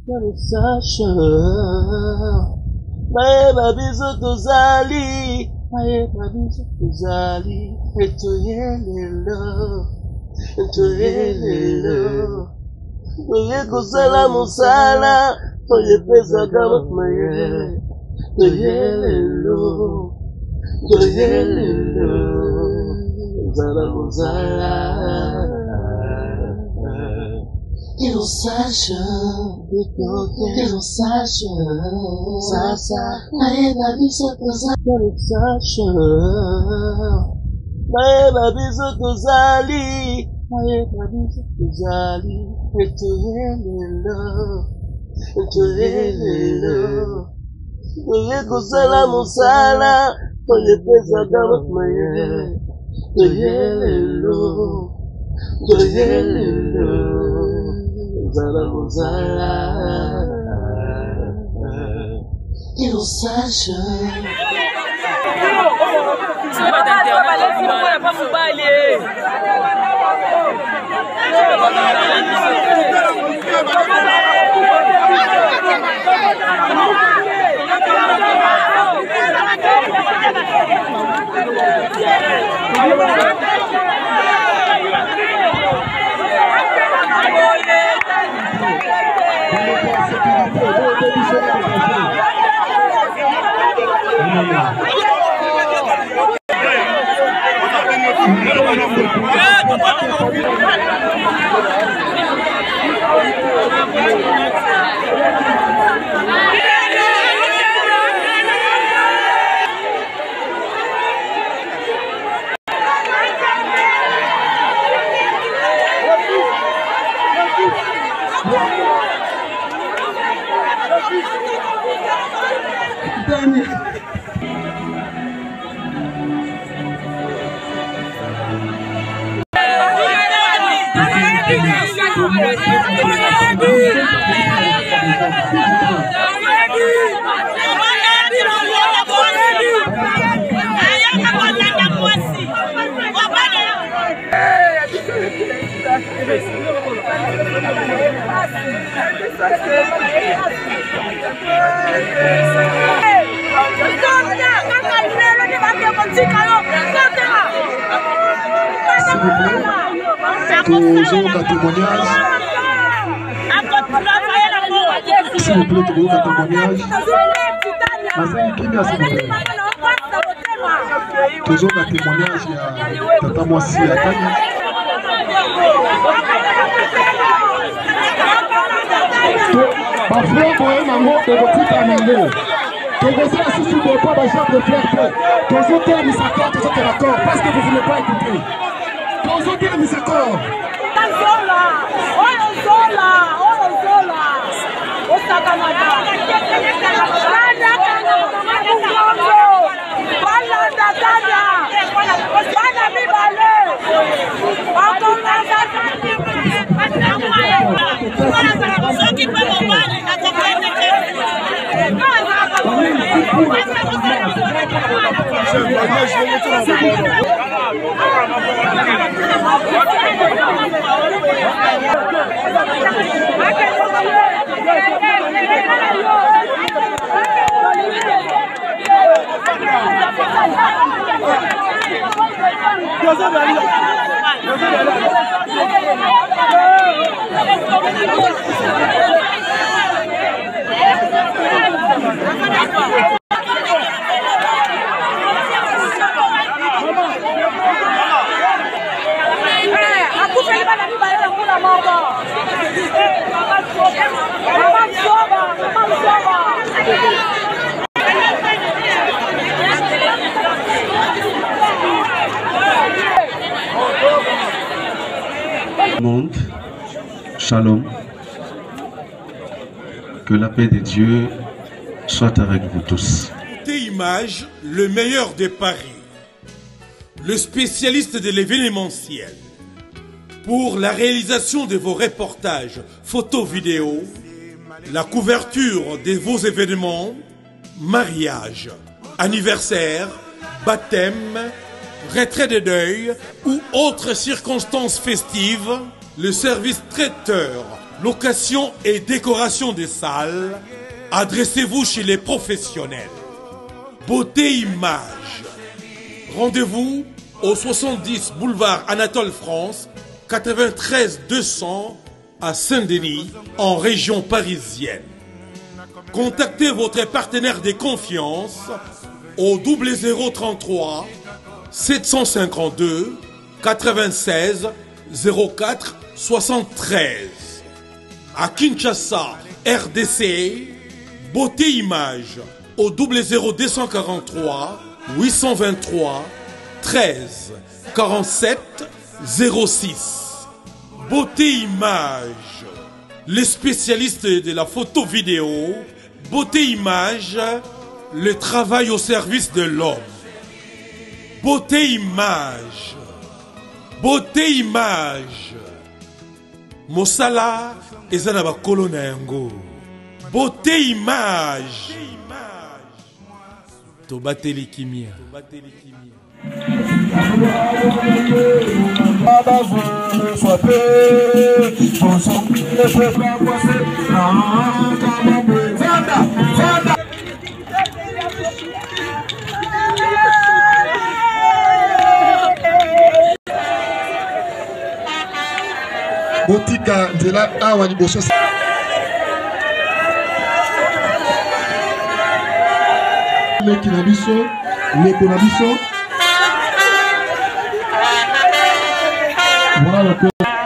que nous sachions. Maeba biso tozali, maeba biso tozali, etoyelelo, toye kosala mosala, toye pesaka mayele, toyelelo, zala mosala. Que l'on sache, que l'on sache, ça, maeba biso tozali, que l'on sache, maeba biso tozali, maeba biso tozali, etoyelelo, toye kosala mosala, toye pesaka mayele, toyelelo, zala mosala. Que l'on sache. S'il vous plaît, tu veux un témoignage. Toujours un témoignage à Tata Mwasi à Tania. Parfois, vous avez un mot de votre amendement. Que vous avez assisté de quoi de genre de fleur. Que vous avez mis sa corde, vous êtes d'accord, parce que vous ne voulez pas écouter. Que vous avez mis sa corde. Monde, shalom, que la paix de Dieu soit avec vous tous. T-Image, le meilleur de Paris, le spécialiste de l'événementiel. Pour la réalisation de vos reportages, photos, vidéos, la couverture de vos événements, mariage, anniversaire, baptême, retrait de deuil ou autres circonstances festives, le service traiteur location et décoration des salles, adressez-vous chez les professionnels. Beauté Image. Rendez-vous au 70 boulevard Anatole France, 93 200 à Saint-Denis, en région parisienne. Contactez votre partenaire de confiance au 0033 752 96 04 73. À Kinshasa, RDC, Beauté Image au 00243 823 13 47 06. Beauté Image, les spécialistes de la photo vidéo. Beauté Image, le travail au service de l'homme. Beauté Image, Beauté Image, Mosala ezana kolona yango. Beauté Image, Tobateli Kimia. Botika de la awa ni boso. Le kinabiso, le konabiso. Voilà le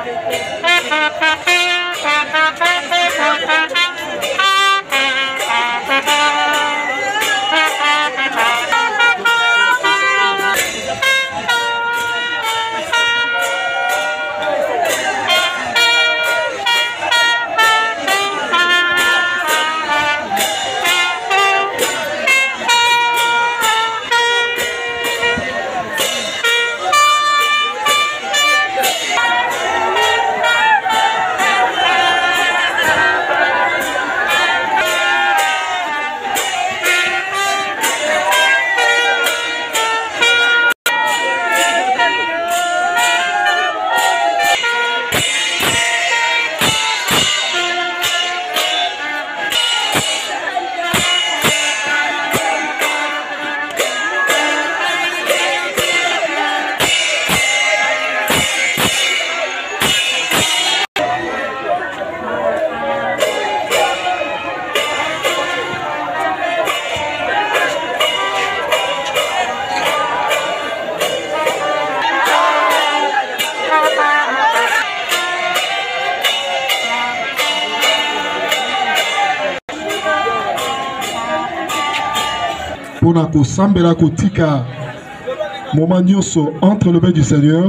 Pona ko sambela kotika moment nyonso entre le bain du Seigneur.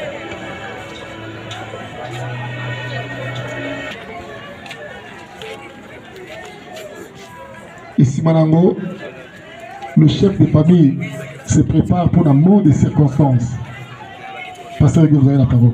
Ici Manango, le chef de famille se prépare pour un mot de circonstances. Pasteur, vous avez la parole.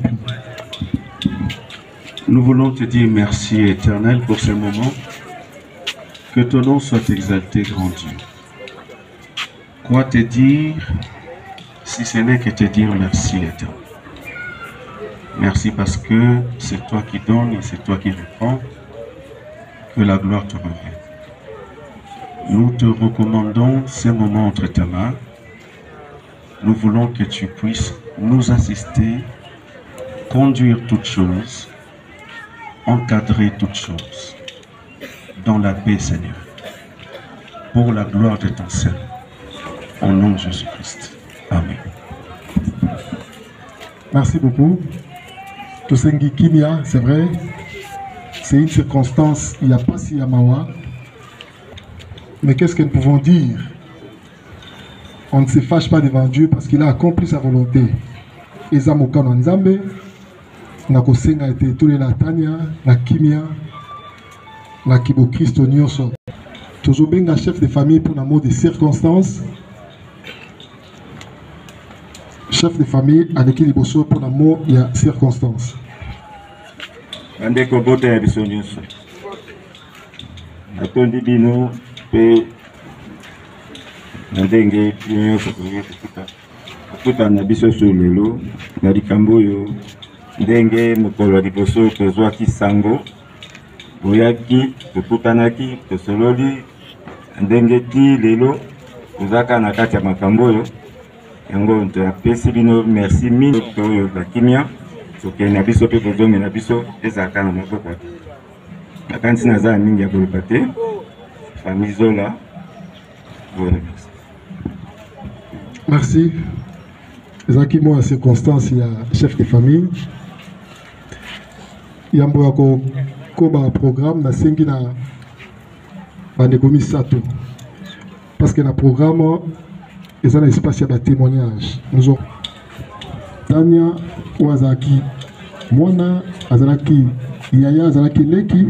Nous voulons te dire merci éternel pour ce moment. Que ton nom soit exalté, grand Dieu. Quoi te dire si ce n'est que te dire merci éternel. Merci parce que c'est toi qui donnes et c'est toi qui reprends. Que la gloire te revienne. Nous te recommandons ces moments entre tes mains. Nous voulons que tu puisses nous assister, conduire toutes choses, encadrer toutes choses, dans la paix, Seigneur, pour la gloire de ton Seigneur, au nom de Jésus-Christ. Amen. Merci beaucoup. Tosengi Kimia, c'est vrai, c'est une circonstance, il n'y a pas si Yamawa. Mais qu'est-ce que nous pouvons dire? On ne se fâche pas devant Dieu parce qu'il a accompli sa volonté. Ezamoka na Nzambe, na kosenga ete tole la Tania, na Kimia, na Kibo Christo nyonso. Tozobenga chef de famille pour un mot de circonstance. Chef de famille avec liboso pour un mot de circonstance. Andeko bote ya biso nyonso. Natondi bino pe ndenge nyonso kukuta na biso so lelo na likambo yo ndenge mokolo liboso tozwaki sango boyaki tokutanaki tosololi ndenge ti lelo tozaka na kati ya makambo oyo yango toyapesi bino merci mingi toyo bakimia tokende na biso mpe tozonge na biso ezalaka na maboko nakanisi naza mingi ya koloba te famille Zola. Merci. Ezaki mo circonstance ya chef de famille. Yambo yako koba programme na sengi na bandekomi sato. Parce que na programme ils ont un espace de témoignage. Nous avons Tania Wazaki, Mona Azaraki, Yaya Azaraki Leki.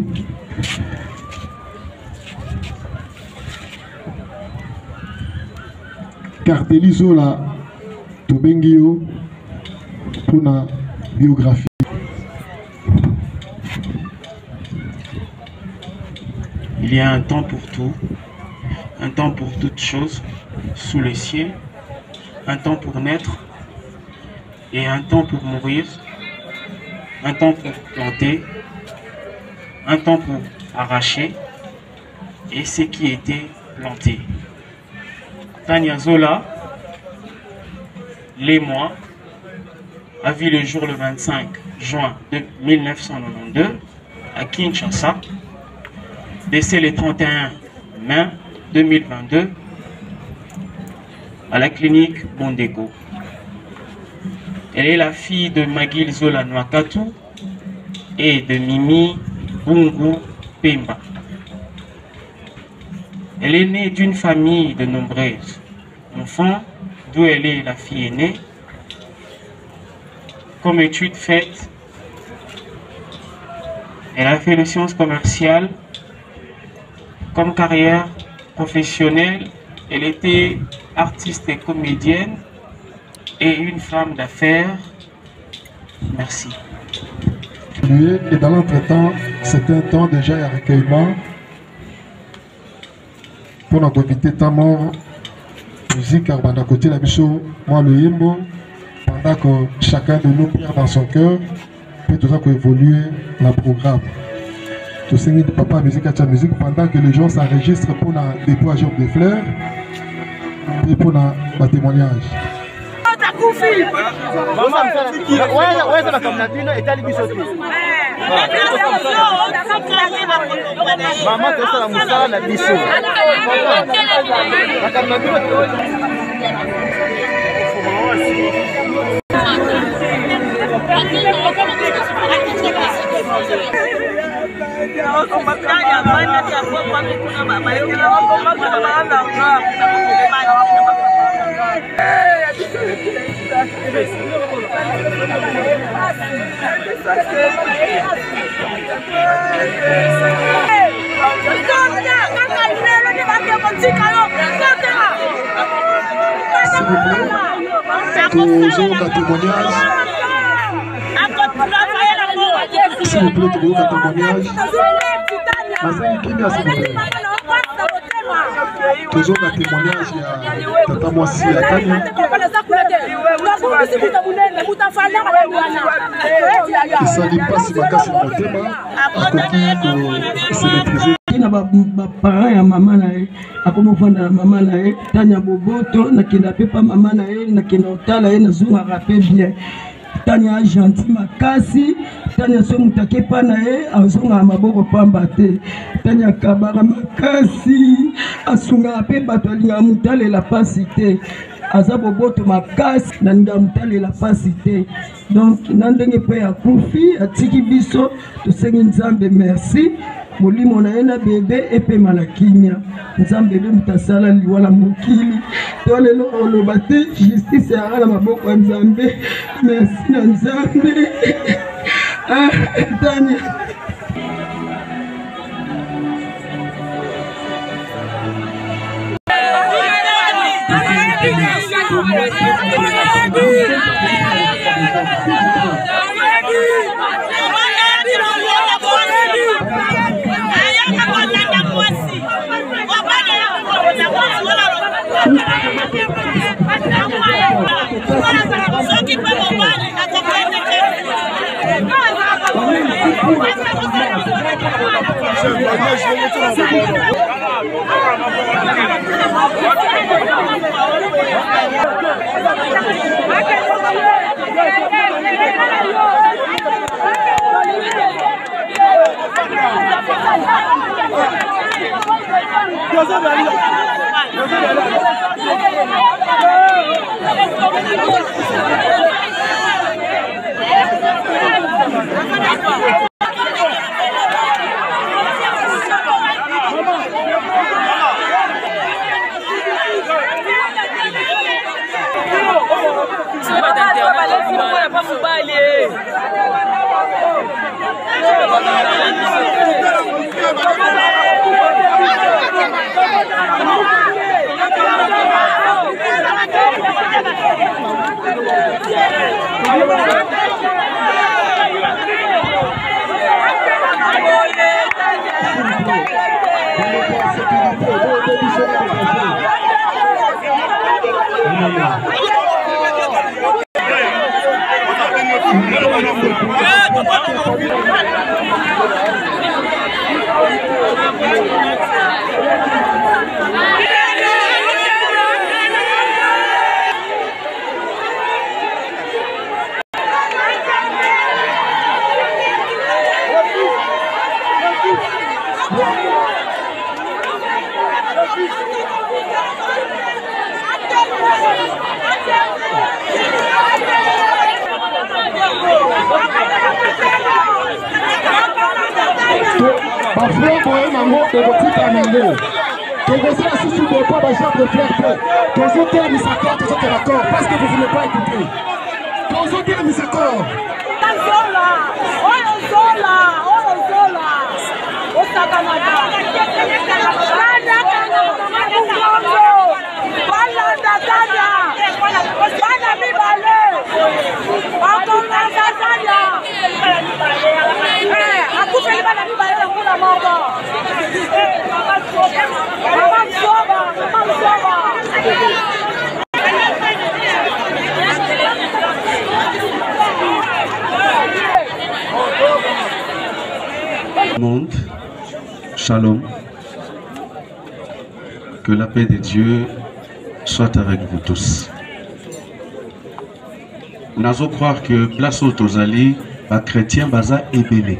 Carteli Zola Tobengio pour la biographie. Il y a un temps pour tout, un temps pour toutes choses sous le ciel, un temps pour naître et un temps pour mourir, un temps pour planter, un temps pour arracher et ce qui était planté. Tania Zola, les mois, a vu le jour le 25 juin 1992 à Kinshasa, décès le 31 mai 2022 à la clinique Bondeko. Elle est la fille de Magil Zola Nwakatu et de Mimi Bungu Pemba. Elle est née d'une famille de nombreux enfants, d'où elle est la fille aînée. Comme étude faite, elle a fait les sciences commerciales. Comme carrière professionnelle, elle était artiste et comédienne et une femme d'affaires. Merci. Et dans l'entretemps, c'était un temps déjà de recueillement pour notre invité Tamor, musique à côté de la bicho, moi le Yimbo, pendant que chacun de nous perd dans son cœur, puis tout ça qu'on évolue le programme. Tout ce de papa musique à musique pendant que les gens s'enregistrent pour le déploiement des fleurs et pour le témoignage. Toujours un témoignage. S'il vous plaît, toujours un témoignage. Toujours un témoignage. Tata Mwasi à Tania. Il ne s'agit pas si ma casse est mon thème. À côté de se maîtriser. Na parents ya mama na ye akomofanda na mama na ye Tania Boboto na kenda pepa mama na ye na kenda otala ye na zunga rappel bien Tania gentil makasi Tania so mutake pa na ye azonga maboko pamba te Tania kabara makasi asunga pe bato alinga mutalela pasi te aza Boboto makasi na linga mutalela pasi te donc na ndenge pe ya kufi atiki biso tosengi Nzambe merci molimo na yena bebe epe malakimia Nzambe be mutasala liwala mokili to lelo oloba te justice ya ala maboko ya Nzambe merci na Nzambe Tania Parce que vous ne voulez pas écouter. Quand vous êtes mis d'accord. Monde, shalom, que la paix de Dieu soit avec vous tous. Nazo croire que place au Tozali, les chrétiens baza ébélé.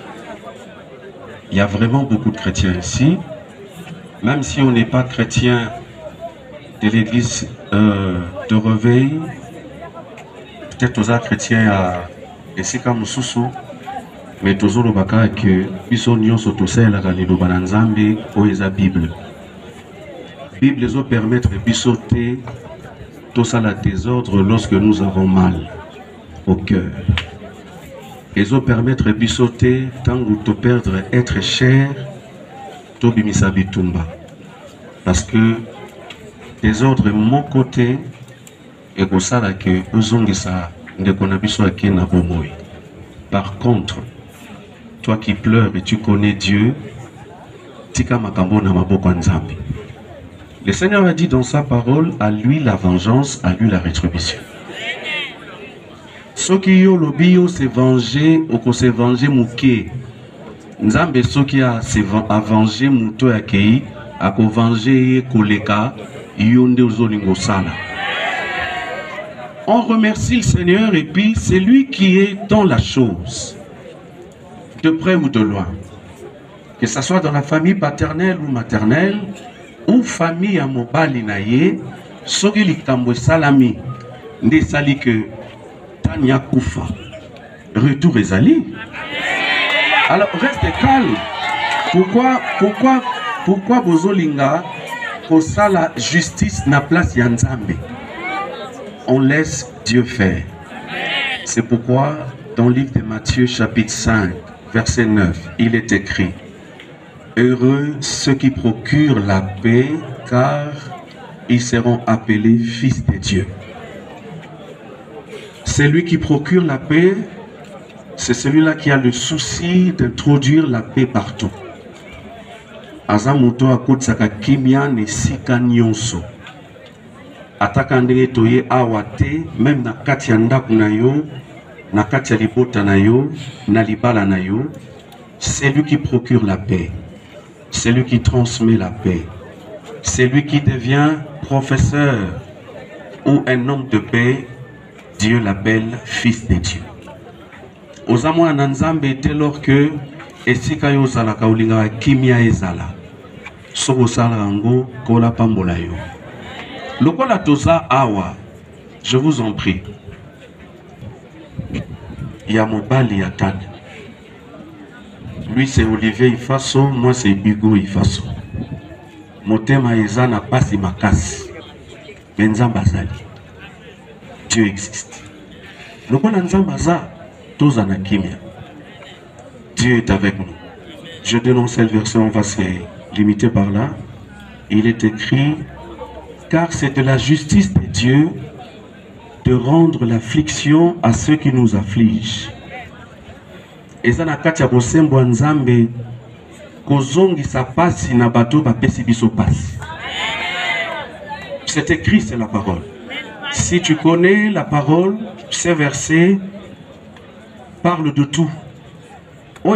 Il y a vraiment beaucoup de chrétiens ici, même si on n'est pas chrétien de l'église de réveil, peut-être aux chrétiens à Essika Mususu. Mais toujours le baka que biso nyonso tosela ka liloba na Nzambe oeza Bible. Bible zo permettre biso te tosala désordre lorsque nous avons mal au cœur. Et zo permettre biso te tangu to perdre être cher to bimisa bitumba. Parce que désordre mon côté et ko sala que ozongisa ndeko na biso akena bomoi. Par contre, toi qui pleures et tu connais Dieu, tika makambo na maboko nzambe. Le Seigneur a dit dans sa parole, à lui la vengeance, à lui la rétribution. Soki yo lobi yo se venger, oko se venger muke. Nzambe soki a se venger muto ya kei, ako venger koleka, yonde ozolingo sala. On remercie le Seigneur et puis c'est lui qui est dans la chose. De près ou de loin, que ce soit dans la famille paternelle ou maternelle, ou famille à mobali naye, soki likambo salami, ne sali que Tanya Koufa, retour ezali. Alors reste calme. Pourquoi bozolinga pour ça la justice na place ya Nzambe? On laisse Dieu faire. C'est pourquoi dans le livre de Matthieu chapitre 5, verset 9, il est écrit: heureux ceux qui procurent la paix, car ils seront appelés fils de Dieu. Celui qui procure la paix, c'est celui-là qui a le souci d'introduire la paix partout. Azamuto akotsaka kimia ne sika nyonso. Ataka ndenge toye awate, même na kati ya ndaku na yo, na kati ya libota na yo, na libala na yo, c'est lui qui procure la paix, c'est lui qui transmet la paix, c'est lui qui devient professeur ou un homme de paix. Dieu l'appelle fils de Dieu. Aux amours Nzambe était lors que esika yo zala kaulinga kimia ezala. Soko sala ngo kola pambola yo. Lokola toza awa, je vous en prie. Ya mobali ya tata. Lui c'est Olivier Ifaso, moi c'est Bigo Ifaso. Motema eza na pasi makasi. Nzambe azali. Dieu existe. Lokola Nzambe aza toza na kimia. Dieu est avec nous. Je dénonce cette version, on va se limiter par là. Il est écrit, car c'est de la justice de Dieu de rendre l'affliction à ceux qui nous affligent. Et ça na kati ya bosembo Nzambe kozongi sa pasi na bato ba pesi biso pasi. C'est écrit, c'est la parole. Si tu connais la parole, ces versets parlent de tout. On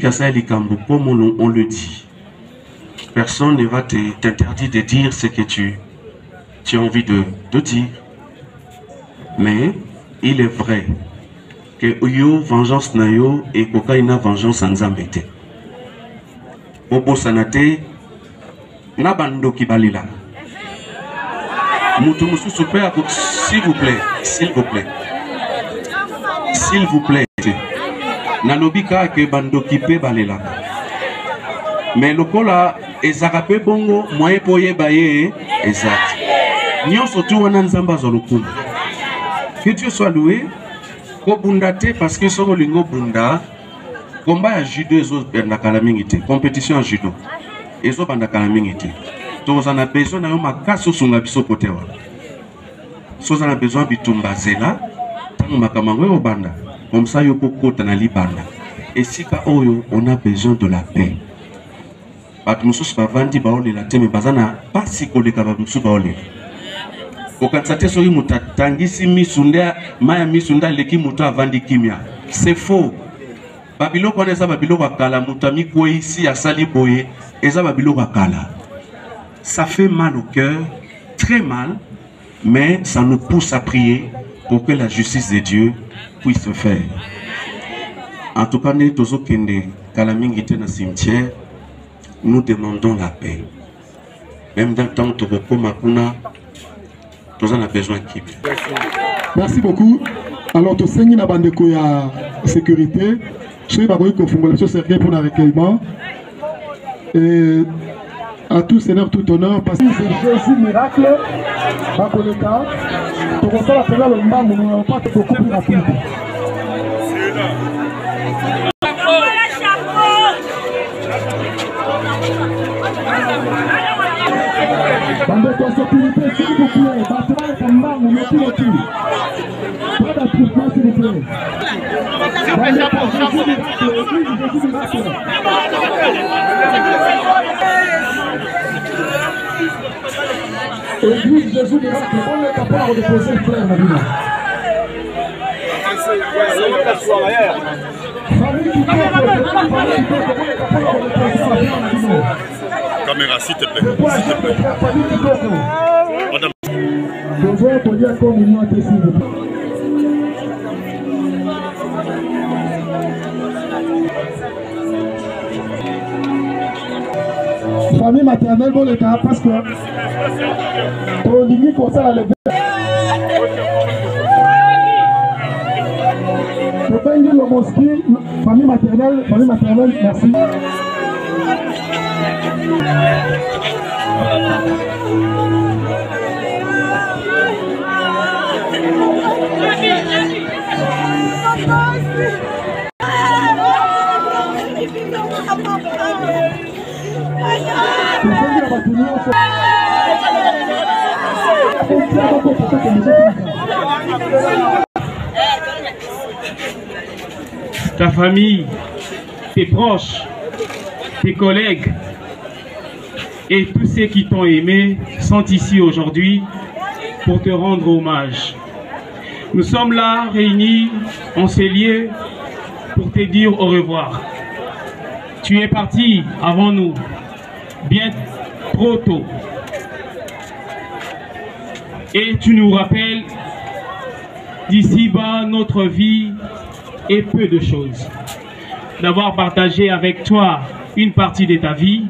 le dit. Personne ne va t'interdire de dire ce que tu as envie de dire. Mais il est vrai que yo vengeance na yo et kokaina vengeance Nzambe te. Obo sanate na bando kibalila. S'il vous plaît, s'il vous plaît. S'il vous plaît. Nalobika ke bando kipe balela. Mais lokola ezakape bongo moye poye baye ezat. Nyon surtout wana Nzamba zolokuma. Que Dieu soit loué. Ko bundate parce que soko lingo bunda. Combat à judo ezo banda kala mingi te. Compétition en judo. Ezo banda kala mingi te. Tous en a besoin na yo makaso sunga biso kote wa. Tous en a besoin bitumba zela. Tango makamango yo banda. Comme ça, yo kota na libanda. Et si oyo, on a besoin de la paix. Bat musus bavandi baole la teme bazana pas si koleka ba musu baole. Okatsate soki mutatangisi misunda maya misunda leki muto avandi kimia. C'est faux. Babilo connaît babilo akala mutami ko ici à sali boye eza babilo akala. Ça fait mal au cœur, très mal, mais ça nous pousse à prier pour que la justice de Dieu puisse se faire. En tout cas, nous demandons la paix. Même dans le temps où nous avons besoin de qui. Merci beaucoup. Alors, tu sais, nous avons la sécurité. Je suis pour le recueillement. Et à tous, Seigneur, tout honneur. Parce que c'est Jésus miracle. Bakoleka. Tu reçois la première le moment, nous n'avons pas beaucoup plus rapide. Bande de sécurité, s'il vous plaît. Bâtiment et combat, nous mettons le tout. Pas d'attroupement, s'il vous plaît. Bande de Jésus miracle. Église Jésus miracle, on est capable de poser le frère, Madina. Caméra, s'il te plaît. Madame. Famille maternelle, bon, les gars, parce que on limite comme ça, la le mosquée, famille maternelle, merci. Ta famille, tes proches, tes collègues et tous ceux qui t'ont aimé sont ici aujourd'hui pour te rendre hommage. Nous sommes là réunis en ces lieux pour te dire au revoir. Tu es parti avant nous, bien trop tôt. Et tu nous rappelles d'ici-bas notre vie et peu de choses. D'avoir partagé avec toi une partie de ta vie,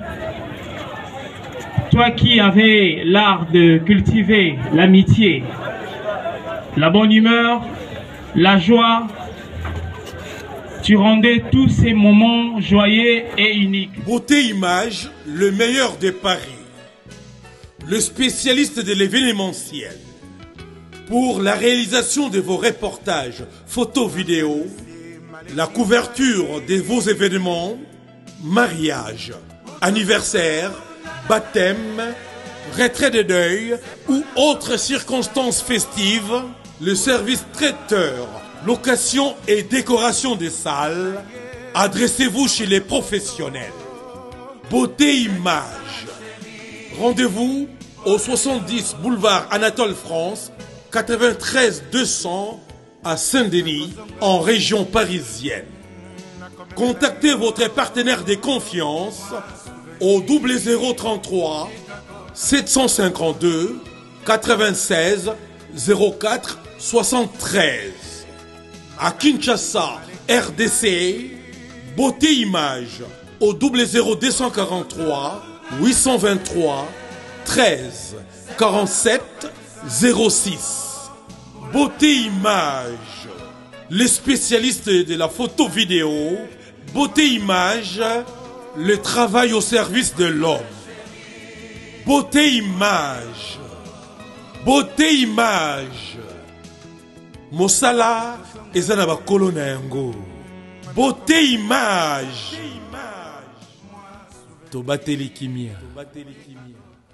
toi qui avais l'art de cultiver l'amitié, la bonne humeur, la joie, tu rendais tous ces moments joyeux et uniques. Beauté Image, le meilleur de Paris. Le spécialiste de l'événementiel. Pour la réalisation de vos reportages, photos, vidéos, la couverture de vos événements, mariage, anniversaire, baptême, retrait de deuil ou autres circonstances festives, le service traiteur, location et décoration des salles, adressez-vous chez les professionnels. Beauté Image. Rendez-vous au 70 boulevard Anatole France, 93 200 à Saint-Denis, en région parisienne. Contactez votre partenaire de confiance au 0033 752 96 04 73. À Kinshasa, RDC, Beauté Image au 00243 823 13 47 06. Beauté Image, les spécialistes de la photo vidéo. Beauté Image, le travail au service de l'homme. Beauté Image, Beauté Image. Mosala ezana ba kolona yango. Beauté Image. Tobateli kimia.